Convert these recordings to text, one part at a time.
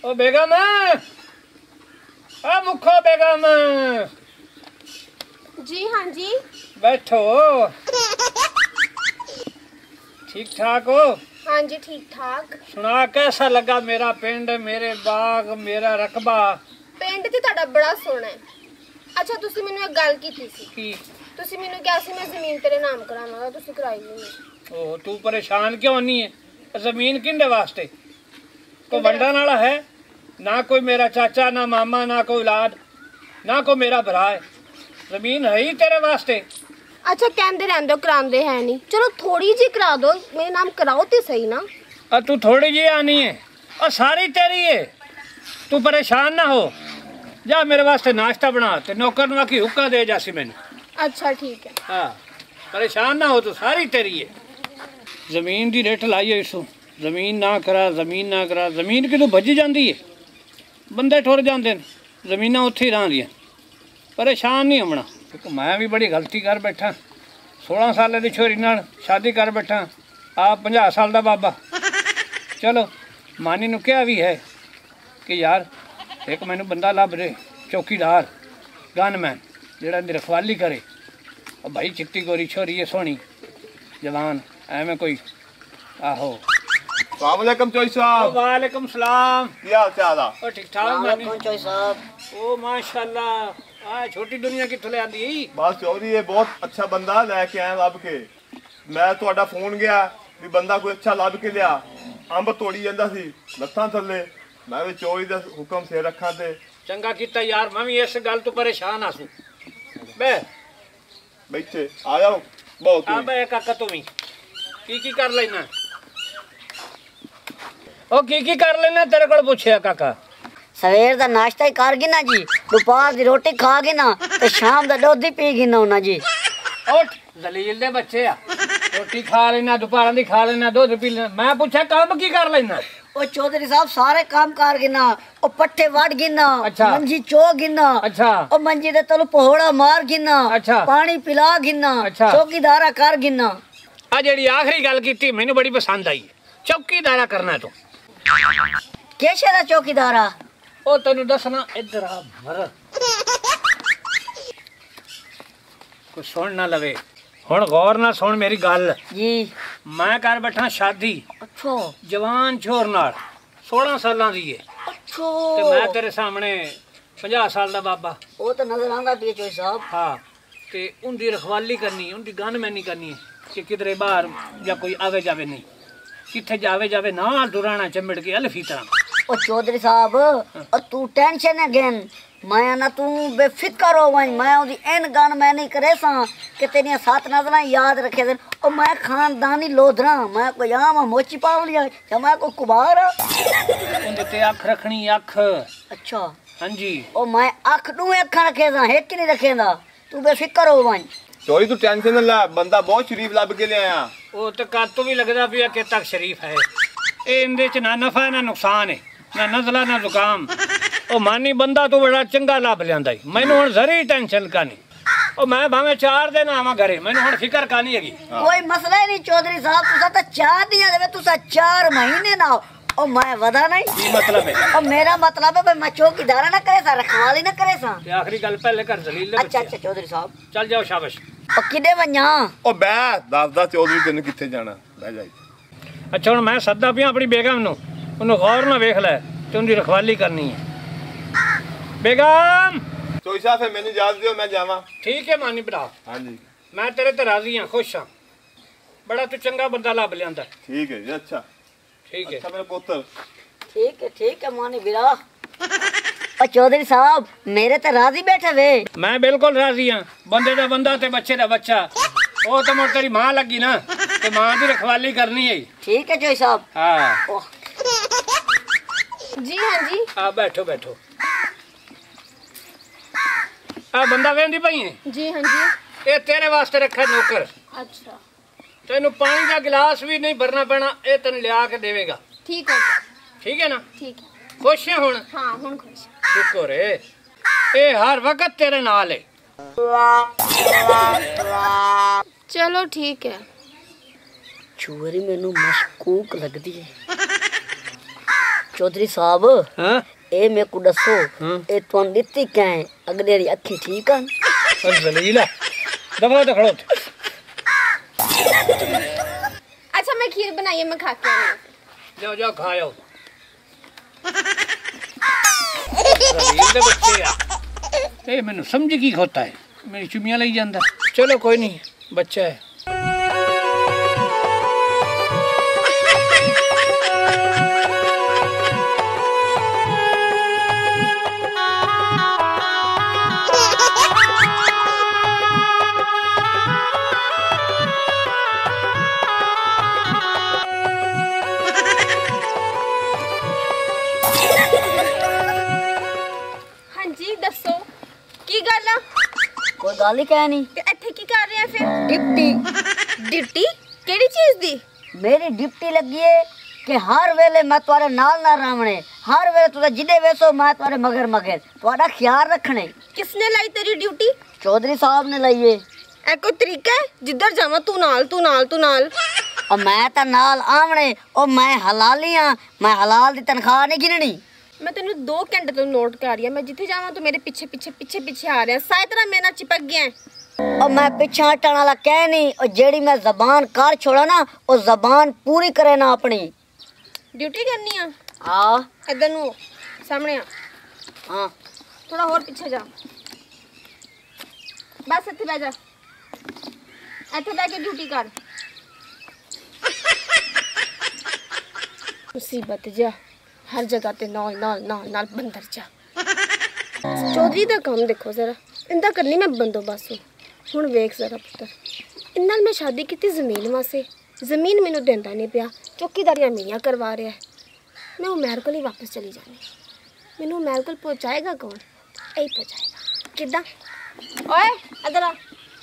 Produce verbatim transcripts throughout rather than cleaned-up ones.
ओ बेगम आ मुखो बेगम। जी हाँ जी। बैठो। ठीक ठाक हो? हाँ जी ठीक ठाक। सुना कैसा लगा मेरा पिंड, मेरे बाग, मेरा रकबा? पिंड ते तुहाडा बड़ा सोहना है। अच्छा तुसी मैनू एक गल कीती सी की? तुसी मैनू कहा सी मैं जमीन तेरे नाम करावांगा, तुसी कराई नहीं। ओ तू परेशान क्यों नहीं है? जमीन किंदे वास्ते? कोई वंडन वाला है? ना कोई मेरा चाचा, ना मामा, ना कोई औलाद, ना कोई मेरा भरा है। जमीन है ही तेरे वास्ते। अच्छा कहते रहंदे हो करांदे है नहीं, चलो थोड़ी जी करा दो, मेरे नाम कराओ तो सही ना। और तू थोड़ी जी आनी है और सारी तेरी है। तू परेशान ना हो, जा मेरे वास्ते नाश्ता बना ते नौकर नुआ की हुक्का दे जासी मैंने। अच्छा ठीक है। हाँ परेशान ना हो, तो सारी तेरी है। जमीन की रेट लाई है इसो, जमीन ना करा, जमीन ना करा। जमीन कितों भजी जाती है, बंदे ठुर जाते हैं, जमीना उत्थे ही रह दियां। परेशान नहीं होना। मैं भी बड़ी गलती कर बैठा, सोलह साल की छोरी नाल शादी कर बैठा, आप पंजाह साल का बाबा। चलो मानी नू क्या भी है कि यार एक मैनू बंदा लभ दे, चौकीदार गनमैन, जिहड़ा इहदी रखवाली करे। और भाई चिट्टी गोरी छोरी है, सोहनी जवान, एवें कोई आहो। वालेकुम चोई साहब। वालेकुम सलाम। क्या हाल चाल है? ओ ठीक ठाक वालेकुम चोई साहब। ओ माशाल्लाह, आ छोटी दुनिया कित्थों ले आंदी? बस चौधरी ये बहुत अच्छा बंदा लेके आया लभ के। मैं तुहाडा फोन गया भी बंदा कोई अच्छा लभ के लिया। अंब तोड़ी जांदा सी लत्तां थल्ले, मैं भी चोरी दा हुक्म से रखा ते चंगा कीता यार, मैं भी इस गल तो परेशान आसू। बे बैठे आ जाओ बहुत। आ बे काका तू भी की की कर लेना? ओ की की कर लेना तेरे कोल पूछया काका? सवेर दा नाश्ता ही कर गिना जी, दोपहर दी रोटी खा गिना ते शाम दा दूध ही पी गिना होना जी। उठ जलील दे बच्चे आ, रोटी खा लेना, दोपहर दी खा लेना, दूध पी लेना। मैं पूछा काम की कर लेना? ओ चौधरी साहब सारे काम कर गिना, ओ पट्ठे वड़ गिना, अच्छा। मंजी चो गिना, अच्छा। ओ मंजी दे तलू पहोड़ा मार गिना, अच्छा। पानी पिला गिना, अच्छा। चौकीदारा कर गिना। आ जेड़ी आखिरी गल कीती मैनू बड़ी पसंद आई, चौकीदारा करना तू। कैसे दा चौकीदारा? ओ तेनू दसना, इधर आ मर, कुछ सुन ना लवे। हुण गौर ना सुन मेरी गल जी। मैं कर बैठा शादी अच्छा जवान छोर नाल, सोलह सालां दी है अच्छा। ते मैं तेरे सामने पंजाह साल दा बाबा। ओ तो नजर आंदा पिए चोई साहब। हाँ ते उनकी रखवाली करनी, उनकी गनमैनी करनी है कि किधरे बाहर या कोई आवे जावे नहीं, किथे जावे जावे ना दुराना चिमड़ के अल्फी तरह। ओ चौधरी साहब और तू टेंशन है गेन, मैं ना तू बेफिक्र हो वहीं, मैं ओदी एन गन मैं नहीं करे सा कि तेरियां सात नजरां याद रखे देन। ओ मैं खानदानी लोधरा, मैं कोई आम मोची पावलिया या मैं को कुबार। उनके ते अख रखनी, अख। अच्छा हाँ जी। ओ मैं अख दू अखा रखे सा, एक नहीं रखेंदा, तू बेफिक्र हो वहीं। चोरी तू टेंशन ना ला, बंदा बहुत शरीफ लभ के ले आया। वो तो कर तो भी लगता पिया कि तक शरीफ है। ये इंदे च ना नफा है ना नुकसान है, ना नजला ना जुकाम। ओ मानी बंदा तो बड़ा चंगा लाभ लियांदा ही, मैनू हुण जरी टेंशन कानी। ओ मैं भावे चार दिन आवां घरे, मैनू हुण फिकर कानी हैगी। कोई मसला ही नहीं चौधरी साहब, तुसा तो चार दियां देवे, तुसा चार महीने ना हो। ओ मैं वदा नहीं। की मतलब है? ओ मेरा मतलब है भाई मैं चौकीदारा ना करे सा, रखवाली ना करे सा। ते आखिरी गल पहले कर जलील दे अच्छा बच्चे। अच्छा चौधरी साहब चल जाओ शाबाश। ओ किदे वन्या? ओ बह दस दस चौधरी तेन किथे जाना, बह जाई। अच्छा हुण मैं सद्दा पिया अपनी बेगम नू, उन्हें गौर ना वेख लै ते उनकी रखवाली करनी है। बेगम चोई साहब फिर मैनू इजाजत दियो, मैं जावां। ठीक है मानी भरा, हाँ जी मैं तेरे ते राजी हाँ, खुश हाँ। बड़ा तू चंगा बंदा लभ लियांदा। ठीक है जी। अच्छा ठीक है। अच्छा मेरा पुत्र। ठीक है ठीक है मानी बिरा। ओ चौधरी साहब मेरे ते राजी बैठे वे। मैं बिल्कुल राजी हाँ, बंदे दा बंदा ते बच्चे दा बच्चा। वो तो मुड़ तेरी मां लगी ना, ते मां दी रखवाली करनी है। ठीक है चोई साहब। हाँ ओह, जी हाँ जी। आ बैठो बैठो। आ बंदा वेंदी पई है? जी हाँ जी। ये तेरे वास्ते रखा नौकर। अच्छा तेनू पानी का गिलास भी नहीं भरना पैना, ये तेन लिया के देवेगा। ठीक है। ठीक है ना? ठीक है। खुश है हुण? हाँ हुण खुश। शुक्र है, ये हर वक्त तेरे नाल है। चलो ठीक है। चोरी मैनू मशकूक लगदी है। चौधरी साहब हाँ ए मेरे को दसो हाँ। ए तुम दित्ती क्या है अगले री अखी ठीक है और जलीला दबा तो खड़ो थे। अच्छा मैं खीर बनाइए मैं खा के आऊँ। जाओ जाओ खाओ जलील दे बच्चे यार ए मैंने समझ की होता है मेरी चुमियां लाई जांदा। चलो कोई नहीं बच्चा है। दसो की गल आ? कोई गल ही कह नहीं ते इत्थे की कर रहे हैं फिर? डिप्टी डिप्टी केड़ी चीज दी? मेरी डिप्टी लगी है कि हर वेले मैं तुम्हारे नाल ना रहने हर वेले तुझे जिदे वेसो मैं तुम्हारे मगर मगर तुम्हारा ख्याल रखने। किसने लाई तेरी ड्यूटी? चौधरी साहब ने लाई है। ए कोई तरीका है जिधर जावा तू नाल तू नाल तू नाल? और मैं तो नाल आवने और मैं हलाली हां मैं हलाल दी तनख्वाह नहीं गिननी। मैं तेन दो घंटे तो नोट कर रही है मैं जिथे जावा तू मेरे पीछे पीछे पीछे पीछे आ रहा है सारी तरह मेरे नाल चिपक गया है। और मैं पीछे हटने वाला कह नहीं और जेड़ी मैं जबान कर छोड़ा ना वो जबान पूरी करे ना अपनी। ड्यूटी करनी है? हाँ इधर नु सामने आ। हाँ थोड़ा और पीछे जा बस इत्थे बैठ जा इत्थे बैठ के ड्यूटी कर। मुसीबत जा हर जगह ते नाल नाल नाल नाल बंदर जा। चौधरी दा काम देखो जरा इंदा करनी मैं बंदोबस्त हुण वेख जरा पुत्तर इन नाल मैं शादी की जमीन वास्ते जमीन मैनू देंदा नहीं पिया चौकीदारियां मेरियां करवा रहा है। मैं उमैर को ही वापस चली जानी मैनू उमैर को पहुँचाएगा कौन? यही पहुँचाएगा किदा? ओए इधर आ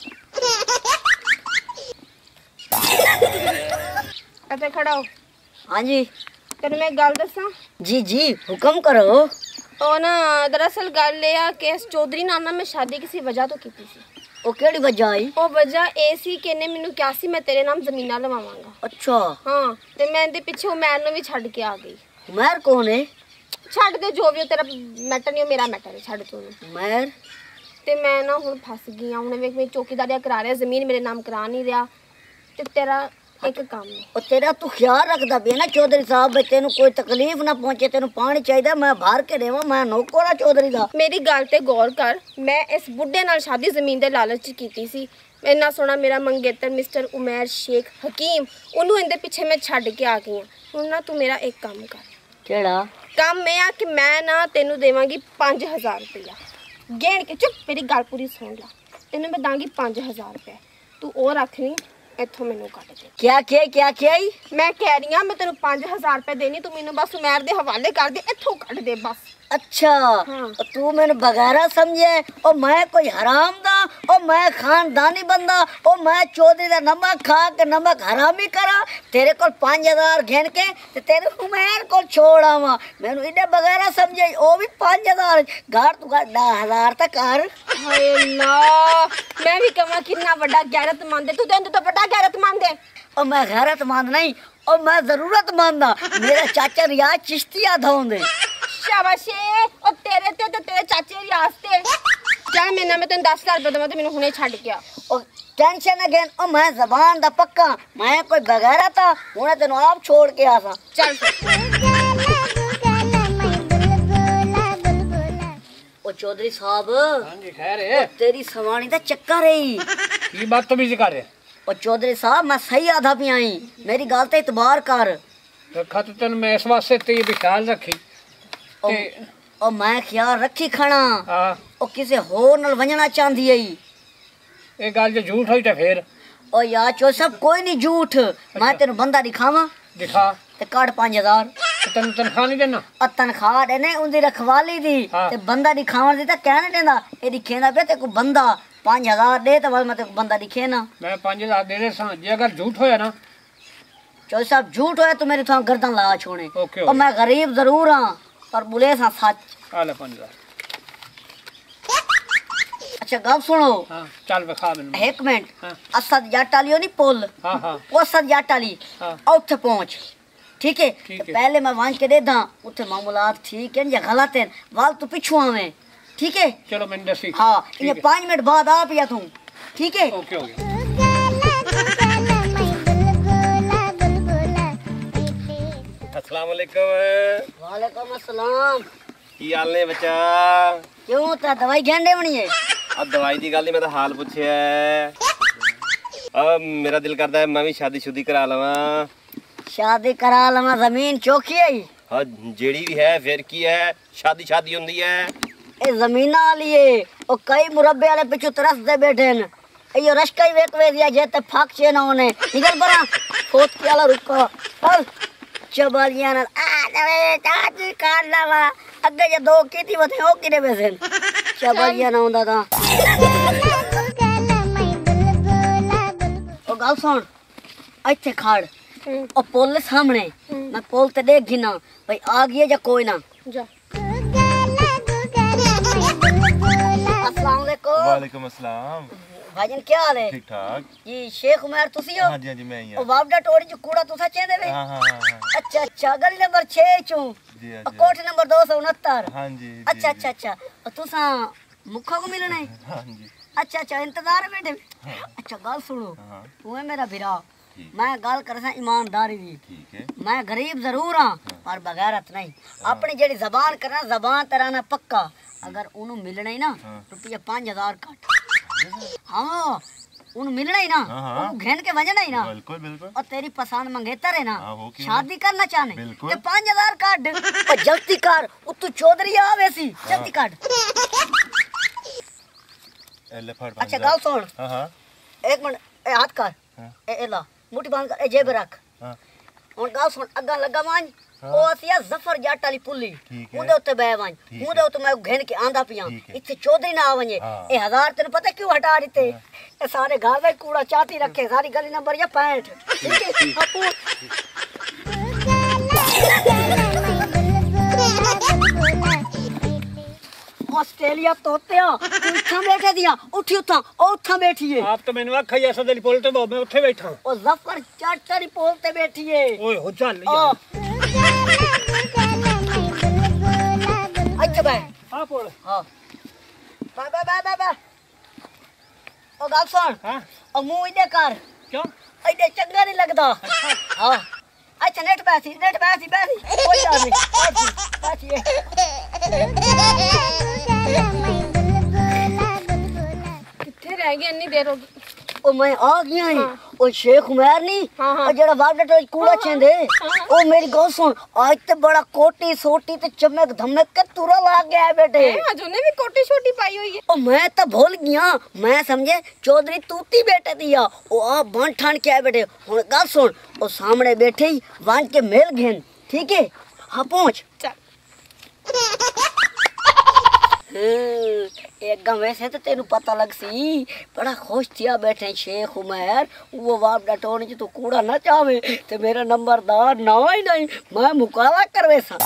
इत्थे खड़ा हो। हाँ जी तेन मैं गल दसा? जी जी हुक्म करो। ओ ना दरअसल गल ये आ कि इस चौधरी नाल ना मैं शादी किसी वजह तो की सी। ओ केड़ी वजह आई? ओ वजह ए सी कि इन्हें मैनू कहा सी मैं तेरे नाम जमीना लवावांगा। अच्छा हाँ ते मैं इहदे पिछे उमैर नूं भी छड्ड के आ गई। उमैर कौन है? छड्ड दे जो भी हो, तेरा मैटर नहीं हो मेरा मैटर है छड्ड तू उहनूं। उमैर ते मैं ना हुण फस गई हां हुण वेख मेरी चौकीदारियां करा रहा जमीन मेरे नाम करा नहीं रहा ते तेरा एक काम है। और तेरा तू ख्याल रखदा भी ना चौधरी साहब तेनू कोई तकलीफ ना पहुंचे तेनू पानी चाहिए मैं भर के देवां मैं नौकर हां चौधरी दा। मेरी गल ते गौर कर मैं इस बुढ़े नाल शादी जमीन दे लालच च कीती सी। इन्ना सोहना मेरा मंगेतर मिस्टर उमैर शेख हकीम उन्होंने इहदे पिछे मैं छड्ड के आ गई हां। हुण ना तू मेरा एक काम कर। केड़ा काम मैं आ कि मैं ना तेनू देवांगी पाँच हजार रुपया गेण के। चुप मेरी गल पूरी सुन ला तेनू मैं दांगी पाँच हजार रुपया तू और रख ली इत्थों मैनू कट दे। क्या क्या क्या क्या ही? मैं कह रही हां मैं तेनू पाँच हजार रुपया देनी तू मैनू बस उमैर दे हवाले कर दे इत्थों कट दे बस। अच्छा हाँ। और तू मैंने बगैरा समझे और मैं कोई हराम दा और मैं खानदानी बंदा और मैं चौधरी दा नमक खा के नमक हरामी करा तेरे को पाँच हजार घेन के ते तेरे उमैर को छोड़ आवा मैनू इन्हें बगैरा समझे वो भी पाँच हजार घर तू दस हजार तक कर। हाय अल्लाह मैं भी कमा कितना बड़ा गैरतमंद है तू तो तो बड़ा गैरतमंद है। और मैं गैरतमंद नहीं और मैं जरूरतमंद हाँ मेरा चाचा रियाज चिश्तिया धोंदे। शाबाश और तेरे ते ते तेरे चाचे रियाज ते चल मैंने मैं तेन दस हजार रुपये देवां ते मैनू हुणे छड्ड के आ। और टेंशन अगेन और मैं जबान दा पक्का मैं कोई बगैरा था हुणे तेनू आप छोड़ के आसा। चल ओ चौधरी साहब हां जी खैर है तेरी सवानी दा चक्कर है ये बात तो भी कर रहे और चौधरी साहब मैं सही आधा भी आई मेरी गल ते इतबार कर। रखा तो तेन मैं इस वास्ते ते भी ख्याल रखी और, ते और मैं ख्याल रखी खड़ा हां और किसी होर नाल वंजना चाहंदी है ये गल जो झूठ होई ते फिर ओ यार चो सब कोई नहीं झूठ मैं तेन बंदा दिखावा दिखा ते काट पाँच हजार तेन तनख्वाह नहीं देना और तनख्वाह देने उनकी रखवाली दी हाँ। ते बंदा दिखावन दी तां कहने देंदा ए दिखेना पे ते को बंदा पाँच हजार दे तो बस मैं ते बंदा दिखे ना। मैं पाँच हजार दे दे सा जे अगर झूठ होया ना चौधरी साहब झूठ होया तो मेरी थां गर्दन ला छोड़े ओके और मैं गरीब जरूर हाँ पर बुले सा सच। आ ले पाँच हजार अच्छा गप सुनो हाँ चल विखा मैनू एक मिनट हाँ। असद जट वाली नहीं पुल हाँ हाँ वो असद जट वाली हाँ। उत्थे पहुंच ठीक है ठीक तो है। पहले मैं वांच के दे दा उठे मामूलात ठीक है या गलत है वाल तू पिछू आवे ठीक है चलो मैंने दसी हाँ ठीक ये है। पाँच मिनट बाद आप या तू ठीक है ओके हो गया। अस्सलाम वालेकुम। वालेकुम अस्सलाम की हाल ने बच्चा? क्यों ता दवाई घेंडे बनी है अब दवाई की गल नहीं, मैं तो हाल पूछे है। अब मेरा दिल करता है मैं भी शादी शुदी करा लवा। शादी करा लवा जमीन चौकी है हाँ जेड़ी भी है फिर की है, शादी शादी होंदी है। ए जमीना लिए ओ कई मुरब्बे वाले पिछू तरस दे बैठे न यो रश्का ही वेक वे दिया जेते फाक छे ना होने निकल परा फोत के वाला रुको चल चबलिया ना आ दवे चाची काट लावा अगे जे दो कीती वथे ओ किने बेसन चबलिया ना होंदा ता ओ गाल सुन अच्छे खाड़ ओ पोल सामने मैं पोल ते देख गिना भाई आ गई या कोई ना जा अस्सलाम वालेकुम वालेकुम अस्सलाम। भाईजान क्या हाल है ठीक ठाक। जी शेख उमर तुसी हो हाँ जी हाँ जी मैं ही ओ हूँ। वापडा टोरी जो कूड़ा तुसा चेंदे वे हाँ हाँ हाँ हाँ अच्छा अच्छा गली नंबर छह चू जी हाँ और जी कोठ नंबर दो सौ उनहत्तर हाँ जी जी, अच्छा जी। अच्छा अच्छा और तुसा मुखा को मिलना है हाँ जी अच्छा अच्छा इंतजार है बेटे अच्छा गल सुनो हाँ तू है मेरा भिरा ठीक। मैं गल कर सा ईमानदारी दी ठीक है। मैं गरीब जरूर हाँ पर बगैरत नहीं अपनी जेड़ी जबान करना जबान तराना पक्का अगर उन्हें मिलना ही ना रुपया पाँच हजार कट हाँ उन्हें मिलना ही ना हाँ, हाँ। उन्हें घेन के वजना ही ना बिल्कुल बिल्कुल। और तेरी पसंद मंगेतर है ना हाँ, हो क्यों शादी करना चाहने बिल्कुल। ते पाँच हजार काट और जल्दी कर तू चौधरी आ वैसी जल्दी काट ए, ले फड़ अच्छा पाँच गाल सुन हाँ हाँ एक मिनट ए हाथ कर हाँ। ए ए ला मुट्ठी बांध कर ए जेब रख हाँ ਹੁਣ ਗੱਲ ਸੁਣ ਅੱਗਾ ਲੱਗਾ ਵਾਂ हाँ। ਉਹ ਅਸੀਂ ਜ਼ਫਰ ਜੱਟ ਵਾਲੀ ਪੁੱਲੀ ठीक है। ਉਹਦੇ ਉੱਤੇ ਬਹਿ ਵਾਂ ठीक ਉਹਦੇ ਉੱਤੇ ਮੈਂ ਘਿਣ ਕੇ ਆਂਦਾ ਪਿਆ ठीक है। ਇੱਥੇ ਚੌਧਰੀ ਨਾ ਆਵਣੇ हाँ। ਇਹ ਹਜ਼ਾਰ ਤੈਨੂੰ ਪਤਾ ਕਿਉਂ ਹਟਾ ਦਿੱਤੇ ਇਹ ਸਾਰੇ ਘਰ ਦਾ ਹੀ ਕੂੜਾ ਚਾਤੀ ਰੱਖੇ ਸਾਰੀ ਗਲੀ ਨੰਬਰ ਜਾਂ ਪੈਂਹਠ ਠੀਕ ਹੈ ਆਪੂ ਆਸਟ੍ਰੇਲੀਆ ਤੋਤਿਆ ਤੂੰ ਇੱਥਾਂ ਬੈਠੇ ਦੀਆਂ ਉੱਠੀ ਉੱਥਾਂ ਉਹ ਉੱਥਾਂ ਬੈਠੀਏ ਆਪ ਤਾਂ ਮੈਨੂੰ ਆਖਿਆ ਹੀ ਅਸਦ ਅਲੀ ਪੁੱਲ ਤੇ ਮੈਂ ਉੱਥੇ ਬੈਠਾ ਉਹ ਜ਼ਫਰ ਜੱਟ ਵਾਲੀ ਪੁੱਲ ਤੇ ਬੈਠੀਏ ਓਏ ਹੋ ਚੱਲ ਆ ਯਾਰ ਇੱਥੇ ਬੈ ਆ ਪੁੱਲ ਹਾਂ ਬੈ ਬੈ ਬੈ ਬੈ ਬੈ ਉਹ ਗੱਲ ਸੁਣ ਹਾਂ ਉਹ ਮੂੰਹ ਇਹਦੇ ਕਰ ਕਿਉਂ ਇਹਦੇ ਚੰਗਾ ਨਹੀਂ ਲੱਗਦਾ ਹਾਂ ਅੱਛਾ ਨੈਟ ਬੈਸੀ ਨੈਟ ਬੈਸੀ ਬੈਸੀ ਕੋਈ ਗੱਲ ਨਹੀਂ ਬੈਸੀ ਬੈਸੀ कितने रह गए इतनी देर होगी ਉਹ ਮੈਂ ਆ ਗਿਆ ਹਾਂ ਉਹ ਸ਼ੇਖ ਉਮਰ ਨਹੀਂ ਹਾਂ, ਹਾਂ। ਉਹ ਜਿਹੜਾ ਵਾਗਟ ਵਿੱਚ ਕੂੜਾ ਚੇਂਦੇ ਉਹ ਮੇਰੀ ਗੱਲ ਸੁਣ ਅੱਜ ਤੇ ਬੜਾ ਕੋਟੀ ਸੋਟੀ ਤੇ ਚਮਕ ਧਮਕ ਕੇ ਤੁਰਾ ਲਾ ਗਿਆ ਬੇਟੇ आज उन्हें भी कोटी छोटी पाई हुई है ਉਹ ਮੈਂ ਤਾਂ ਭੁੱਲ ਗਿਆ ਮੈਂ ਸਮਝੇ ਚੌਧਰੀ ਤੂਤੀ ਬੇਟੇ ਦੀ ਆ ਉਹ ਆ ਬਣ ਠਾਣ ਕੇ ਆ ਬੇਟੇ ਹੁਣ ਗੱਲ ਸੁਣ ਉਹ ਸਾਹਮਣੇ ਬੈਠੇ ਹੀ ਵਾਂਝ ਕੇ ਮਿਲ ਗਏ ਠੀਕ ਹੈ ਹਾਂ ਪਹੁੰਚ चल एक वैसे तो तेन पता लग सी बड़ा खुश थिया बैठे शेख उमर वो बाप डटोने च तू कूड़ा ना चावे ते मेरा नंबरदार ना ही नहीं मैं मुकाला करवे सा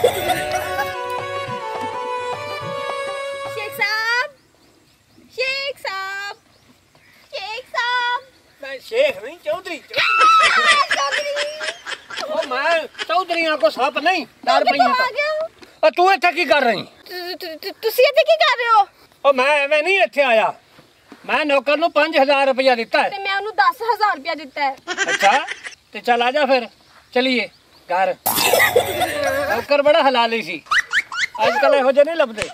शेख साहब शेख साहब शेख साहब ਮੈਂ ਸ਼ੇਖ ਨਹੀਂ ਚੌਧਰੀ ਉਹ ਮੈਂ ਚੌਧਰੀਆਂ ਕੋ ਸੱਪ ਨਹੀਂ ਡਰ तो ਪਈਆਂ आ ਤਾਂ गया ਉਹ ਤੂੰ ਇੱਥੇ ਕੀ ਕਰ ਰਹੀ तुसी इतने की कर रहे हो ਉਹ ਮੈਂ ਐਵੇਂ ਨਹੀਂ ਇੱਥੇ ਆਇਆ ਮੈਂ ਨੌਕਰ ਨੂੰ ਪੰਜ ਹਜ਼ਾਰ ਰੁਪਇਆ ਦਿੱਤਾ ਹੈ ते मैं उन्हें दस हजार रुपया दिता है ਅੱਛਾ ਤੇ ਚੱਲ ਆ ਜਾ ਫਿਰ ਚਲੀਏ ਘਰ ਨੌਕਰ ਬੜਾ ਹਲਾਲੀ ਸੀ ਅੱਜ ਕੱਲ ਇਹੋ ਜਿਹੇ ਨਹੀਂ ਲੱਭਦੇ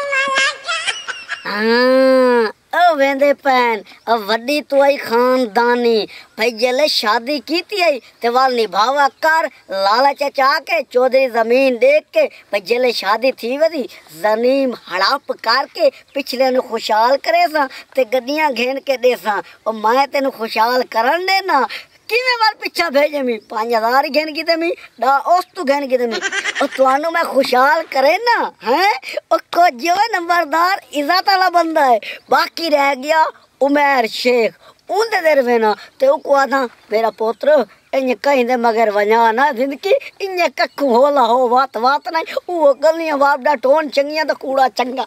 हाँ ओ वेंदे पैन अब वड्डी तो आई खानदानी भाई जले शादी की थी आई ते वाल निभावा कर लाला चचा के चौधरी जमीन देख के भाई जले शादी थी वदी जमीन हड़प करके पिछले नु खुशहाल करे सा ते गड्डियां घेन के दे सा ओ मैं तेनु खुशहाल करन देना किवें वाल पिछा भेजे मी पाँच हजार घेन की ते मी डा उस तू घेन की ते मी ओ तुआनु मैं खुशहाल करे ना हैं ओ को जो नंबरदार इज्जत वाला बंदा है बाकी रह गया उमर शेख उनदे देर वे ना ते ओ को आदा मेरा पुत्र इन्ने कहीं दे मगर वना ना जिंदगी इन्ने कक्कू होला हो बात बात नहीं ओ गलियां बापडा टोन चंगियां तो कूड़ा चंगा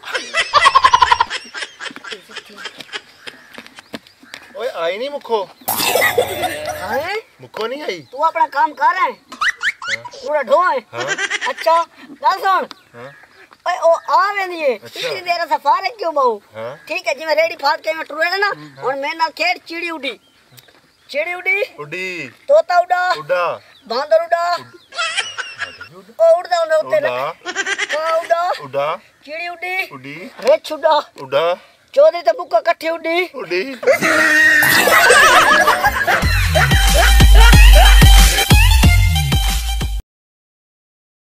ओए आई नहीं मुखो हैं मुखो नहीं आई तू अपना काम कर रहा है पूरा ढोए अच्छा गल सुन ओए ओ आ वेंदी है इतनी देर सफारे क्यों बहु ठीक है जी मैं रेडी फात के मैं टुरे ना और मैं ना खेड़ चिड़ी उड़ी चिड़ी उड़ी उड़ी तोता उड़ा उड़ा बांदर उड़ा ओ उड़दा उड़दा उत्ते का उड़ा उड़ा चिड़ी उड़ी उड़ी रेछ उड़ा उड़ा चौधरी ते बुक्का कट्ठी उड़ी उड़ी